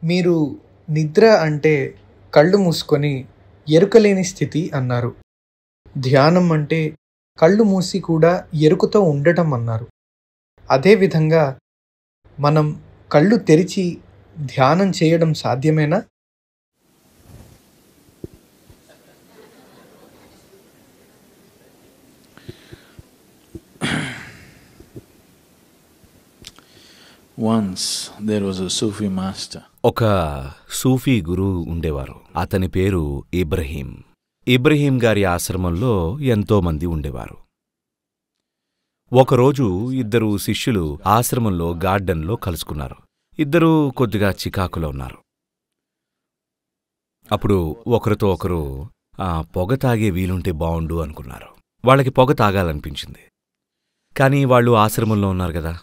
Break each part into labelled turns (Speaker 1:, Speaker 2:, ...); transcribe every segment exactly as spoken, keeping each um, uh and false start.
Speaker 1: మీరు నిద్ర అంటే కళ్ళు మూసుకొని ఎరుకలేని స్థితి అన్నారు. ధ్యానం అంటే కళ్ళు మూసి కూడా ఎరుకతో ఉండటం అన్నారు. అదేవిధంగా మనం కళ్ళు తెరిచి ధ్యానం చేయడం సాధ్యమేనా?
Speaker 2: Once there was a Sufi master.
Speaker 3: ఒక సూఫీ గురువు ఉండేవారు. అతని పేరు ఇబ్రహీం. ఇబ్రహీం గారి ఆశ్రమంలో ఎంతో మంది ఉండేవారు. ఒకరోజు ఇద్దరు శిష్యులు ఆశ్రమంలో గార్డెన్లో కలుసుకున్నారు. ఇద్దరూ కొద్దిగా చికాకులో ఉన్నారు. అప్పుడు ఒకరితో ఒకరు ఆ పొగ తాగే వీలుంటే బావుండు అనుకున్నారు. వాళ్ళకి పొగ తాగాలనిపించింది. కానీ వాళ్ళు ఆశ్రమంలో ఉన్నారు కదా.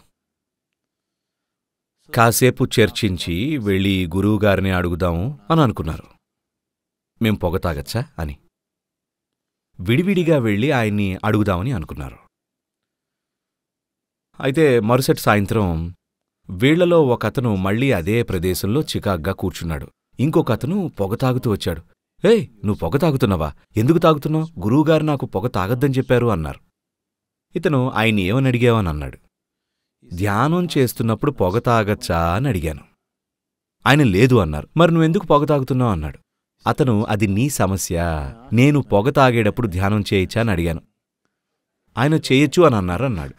Speaker 3: కాసేపు చర్చించి వెళ్ళి గురువుగారిని అడుగుదాము అని అనుకున్నారు. మేం పొగ తాగచ్చా అని. విడివిడిగా వెళ్ళి ఆయన్ని అడుగుదామని అనుకున్నారు. అయితే మరుసటి సాయంత్రం వీళ్లలో ఒకతను మళ్లీ అదే ప్రదేశంలో చికాగ్గా కూర్చున్నాడు. ఇంకొకతను పొగ తాగుతూ వచ్చాడు. ఏయ్, నువ్వు పొగ తాగుతున్నావా? ఎందుకు తాగుతున్నావు? గురువుగారు నాకు పొగ తాగొద్దని చెప్పారు అన్నారు. ఇతను ఆయన్ని ఏమని అడిగావని అన్నాడు. ధ్యానం చేస్తున్నప్పుడు పొగ తాగచ్చా అని అడిగాను. ఆయన లేదు అన్నారు. మరి నువ్వెందుకు పొగ తాగుతున్నావు అన్నాడు. అతను అది నీ సమస్య, నేను పొగ తాగేటప్పుడు ధ్యానం చేయొచ్చా అని అడిగాను. ఆయన చేయొచ్చు అని అన్నారు అన్నాడు.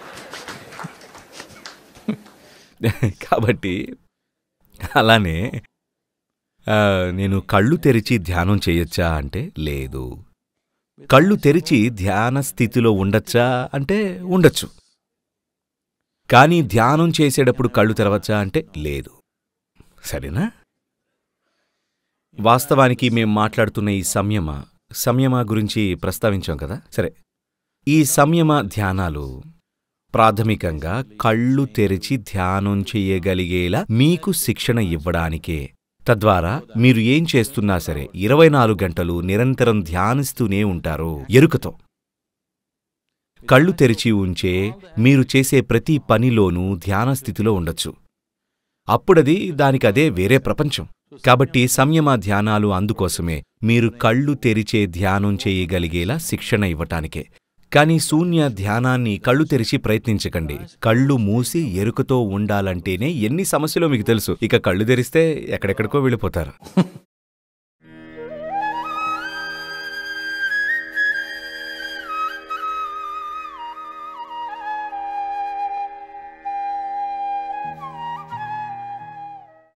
Speaker 3: కాబట్టి అలానే నేను కళ్ళు తెరిచి ధ్యానం చేయొచ్చా అంటే లేదు. కళ్ళు తెరిచి ధ్యాన స్థితిలో ఉండొచ్చా అంటే ఉండొచ్చు. కానీ ధ్యానం చేసేటప్పుడు కళ్ళు తెరవచ్చా అంటే లేదు. సరేనా? వాస్తవానికి మేం మాట్లాడుతున్న ఈ సంయమ సంయమ గురించి ప్రస్తావించాం కదా. సరే, ఈ సంయమ ధ్యానాలు ప్రాథమికంగా కళ్ళు తెరిచి ధ్యానం చెయ్యగలిగేలా మీకు శిక్షణ ఇవ్వడానికే. తద్వారా మీరు ఏం చేస్తున్నా సరే ఇరవై నాలుగు గంటలు నిరంతరం ధ్యానిస్తూనే ఉంటారు ఎరుకతో. కళ్ళు తెరిచి ఉంచే మీరు చేసే ప్రతి పనిలోనూ ధ్యానస్థితిలో ఉండొచ్చు. అప్పుడది దానికదే వేరే ప్రపంచం. కాబట్టి సంయమ ధ్యానాలు అందుకోసమే, మీరు కళ్ళు తెరిచే ధ్యానం చేయగలిగేలా శిక్షణ ఇవ్వటానికే. కానీ శూన్య ధ్యానాన్ని కళ్ళు తెరిచి ప్రయత్నించకండి. కళ్ళు మూసి ఎరుకతో ఉండాలంటేనే ఎన్ని సమస్యలో మీకు తెలుసు. ఇక కళ్ళు తెరిస్తే ఎక్కడెక్కడికో వెళ్ళిపోతారు.